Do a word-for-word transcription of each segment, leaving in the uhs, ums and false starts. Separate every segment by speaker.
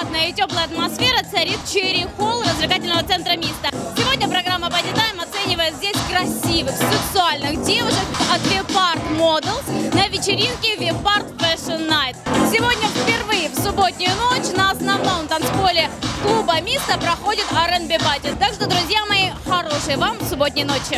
Speaker 1: приятная и теплая атмосфера царит в Черри Холл развлекательного центра Миста. Сегодня программа Body Time оценивает здесь красивых, сексуальных девушек от Vipart Models на вечеринке Vipart Fashion Night. Сегодня впервые в субботнюю ночь на основном танцполе клуба Миста проходит ар энд би пати. Так что, друзья мои, хорошей вам субботней ночи!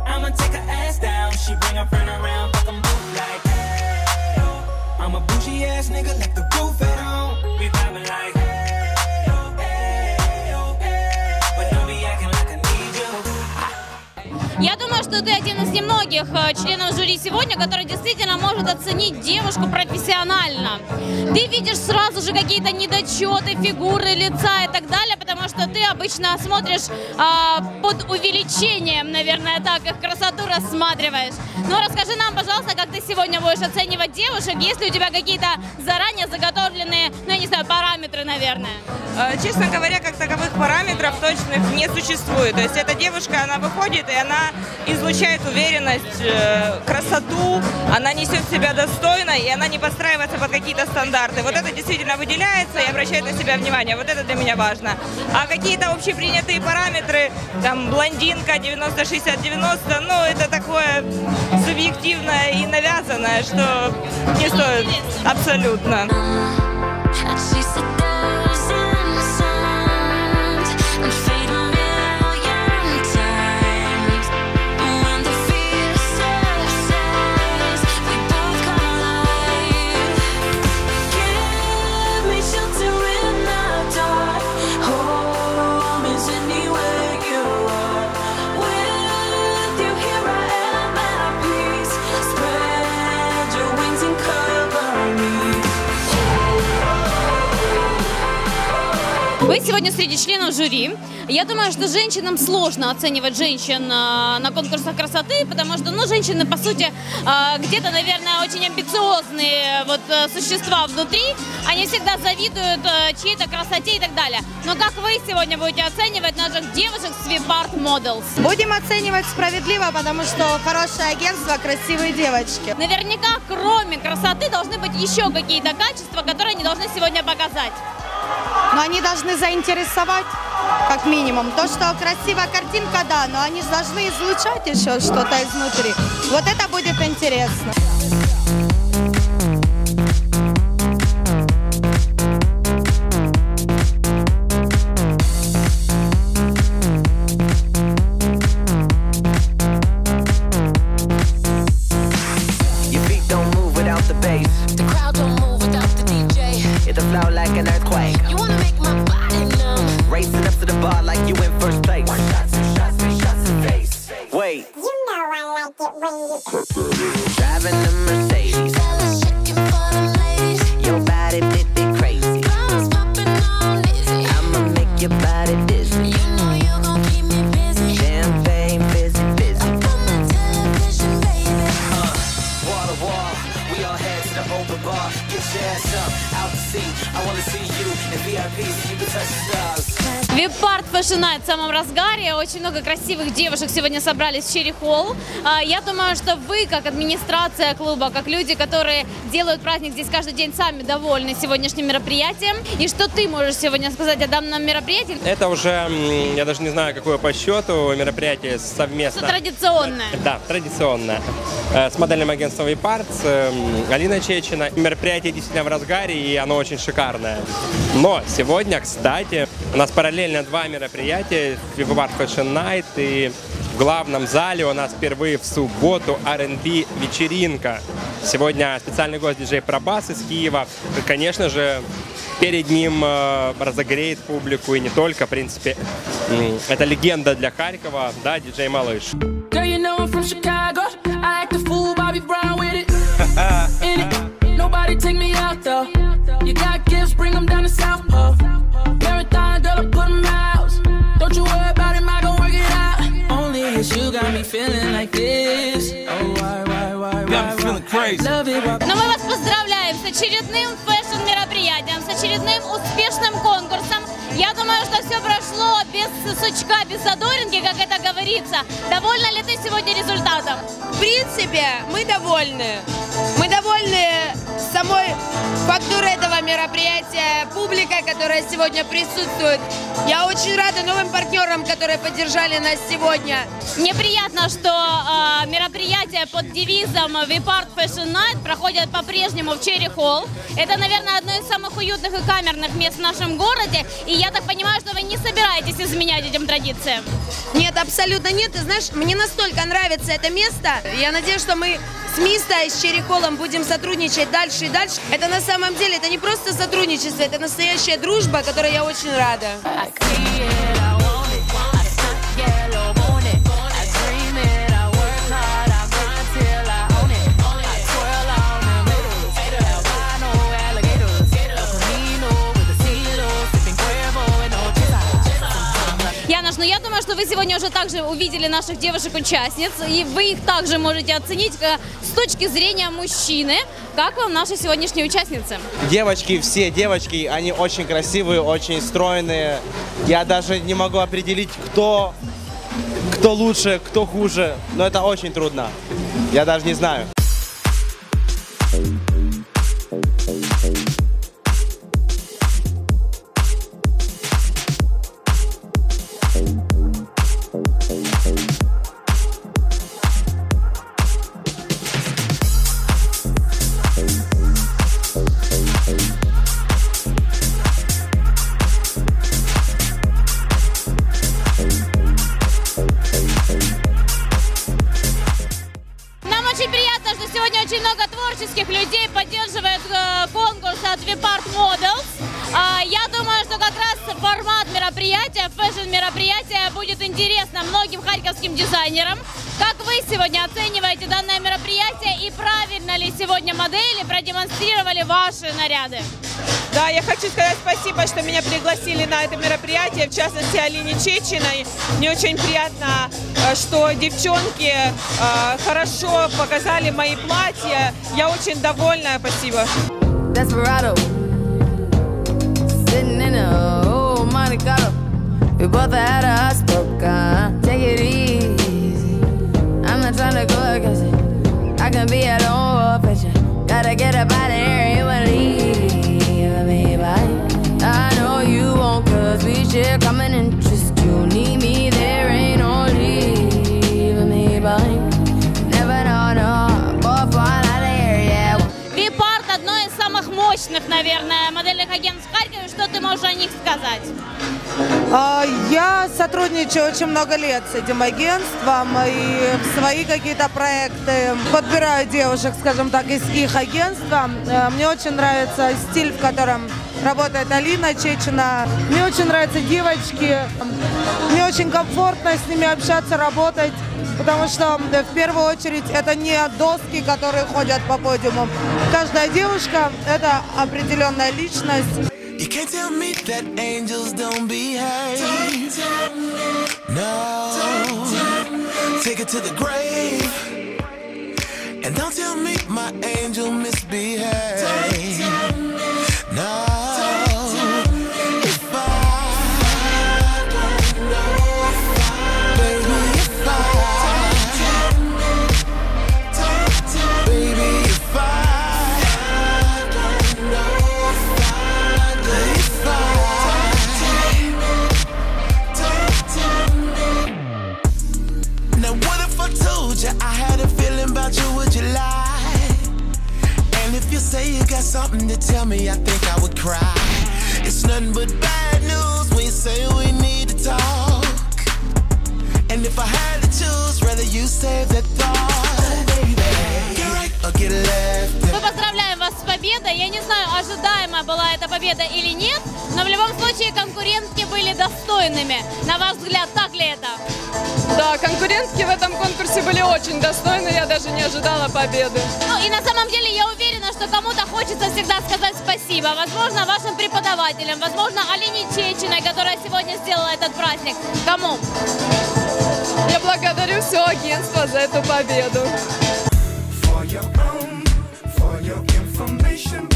Speaker 1: I'm a bougie ass nigga, let the roof at home. We vibing like hey, oh, hey, oh, hey. But don't be acting like I need you. Я думаю, что ты один из немногих членов жюри сегодня, который действительно может оценить девушку профессионально. Ты видишь сразу же какие-то недочеты, фигуры лица и так далее, потому что ты обычно смотришь а, под увеличением, наверное, так их красоту рассматриваешь. Но расскажи нам, пожалуйста, как ты сегодня будешь оценивать девушек, есть ли у тебя какие-то заранее заготовленные, ну, я не знаю, параметры, наверное?
Speaker 2: Честно говоря, как таковых параметров точных не существует. То есть эта девушка, она выходит, и она излучает уверенность, красоту, она несет себя достойно, и она не подстраивается под какие-то стандарты. Вот это действительно выделяется и обращает на себя внимание. Вот это для меня важно. А какие-то общепринятые параметры, там, блондинка девяносто шестьдесят девяносто, ну, это такое субъективное и навязанное, что не стоит абсолютно.
Speaker 1: Вы сегодня среди членов жюри. Я думаю, что женщинам сложно оценивать женщин на конкурсах красоты, потому что, ну, женщины, по сути, где-то, наверное, очень амбициозные вот существа внутри. Они всегда завидуют чьей-то красоте и так далее. Но как вы сегодня будете оценивать наших девушек с Vipart Models?
Speaker 3: Будем оценивать справедливо, потому что хорошее агентство, красивые девочки.
Speaker 1: Наверняка, кроме красоты, должны быть еще какие-то качества, которые они должны сегодня показать.
Speaker 3: Но они должны заинтересовать, как минимум. То, что красивая картинка, да, но они же должны излучать еще что-то изнутри. Вот это будет интересно.
Speaker 1: Vipart Fashion Night в самом разгаре. Очень много красивых девушек сегодня собрались в Черри Холл. Я думаю, что вы, как администрация клуба, как люди, которые делают праздник здесь каждый день, сами довольны сегодняшним мероприятием. И что ты можешь сегодня сказать о данном мероприятии?
Speaker 4: Это уже, я даже не знаю, какое по счету, мероприятие совместно.
Speaker 1: Что традиционное.
Speaker 4: Да, традиционное. С модельным агентством Vipart, с Алиной Чечиной. Мероприятие действительно в разгаре, и оно очень шикарное. Но сегодня, кстати, у нас параллельно два мероприятия, Vipart Fashion Night, и в главном зале у нас впервые в субботу ар энд би вечеринка. Сегодня специальный гость диджей Пробас из Киева. И, конечно же, перед ним э, разогреет публику, и не только, в принципе, э, это легенда для Харькова, да, диджей Малыш.
Speaker 1: Но мы вас поздравляем с очередным фэшн-мероприятием, с очередным успешным конкурсом. Я думаю, что все прошло без сучка, без задоринки, как это говорится. Довольна ли ты сегодня результатом?
Speaker 5: В принципе, мы довольны. Мы довольны самой фактура этого мероприятия, публика, которая сегодня присутствует. Я очень рада новым партнерам, которые поддержали нас сегодня.
Speaker 6: Мне приятно, что э, мероприятия под девизом Vipart Fashion Night проходят по-прежнему в Cherry Hall. Это, наверное, одно из самых уютных и камерных мест в нашем городе. И я так понимаю, что вы не собираетесь изменять этим традициям.
Speaker 5: Нет, абсолютно нет. Ты знаешь, мне настолько нравится это место. Я надеюсь, что мы с Миста и с Cherry Hall будем сотрудничать дальше и дальше. Это на самом деле, это не просто сотрудничество, это настоящая дружба, которой я очень рада.
Speaker 6: Януш, ну я думаю, что вы сегодня уже также увидели наших девушек-участниц, и вы их также можете оценить с точки зрения мужчины. Как вам наши сегодняшние участницы?
Speaker 7: Девочки, все девочки, они очень красивые, очень стройные. Я даже не могу определить, кто, кто лучше, кто хуже, но это очень трудно. Я даже не знаю.
Speaker 6: Очень приятно, что сегодня очень много творческих людей поддерживает э, конкурс от Vipart Models. А, я думаю, что как раз формат мероприятия, фэшн-мероприятия будет интересно многим харьковским дизайнерам. Как вы сегодня оцениваете данное мероприятие и правильно ли сегодня модели продемонстрировали ваши наряды?
Speaker 2: Да, я хочу сказать спасибо, что меня пригласили на это мероприятие, в частности Алине Чечиной. Мне очень приятно, что девчонки э, хорошо показали мои платья. Я очень довольна, спасибо.
Speaker 8: Desperado, sitting in a old Monte Carlo. We both had a hot spoken. Take it easy. I'm not trying to go against it. I can be at home with you. Gotta get up out of here. You believe me, but I know you won't, cause we share common interest. You need me, there ain't no leaving me behind. Never know, no, both one out of here, yeah.
Speaker 6: Vipart — одно из самых мощных, наверное, модельных агентств в Харькове. Что ты можешь о них сказать?
Speaker 9: Я сотрудничаю очень много лет с этим агентством и в свои какие-то проекты подбираю девушек, скажем так, из их агентства. Мне очень нравится стиль, в котором работает Алина Чечина. Мне очень нравятся девочки. Мне очень комфортно с ними общаться, работать, потому что в первую очередь это не доски, которые ходят по подиуму. Каждая девушка – это определенная личность.
Speaker 1: You can't tell me that angels don't behave. No, take it to the grave. And don't tell me my angel misbehaved. No, if I don't know, baby, if I, baby, if I don't know. Now what if I told you I had a feeling about you, would you lie? And if you say you got something to tell me, I think I would cry. It's nothing but bad news when you say we need to talk. And if I had to choose, rather you save that thought, baby. Get right or get left.
Speaker 6: Мы поздравляем вас с победой. Я не знаю, ожидаема была эта победа или нет, но в любом случае конкурентки были достойными. На ваш взгляд, так ли это?
Speaker 2: Да, конкурентки в этом конкурсе были очень достойны, я даже не ожидала победы.
Speaker 6: Ну и на самом деле я уверена, что кому-то хочется всегда сказать спасибо. Возможно, вашим преподавателям, возможно, Алине Чечиной, которая сегодня сделала этот праздник. Кому?
Speaker 2: Я благодарю все агентство за эту победу.
Speaker 1: For your own, for your information.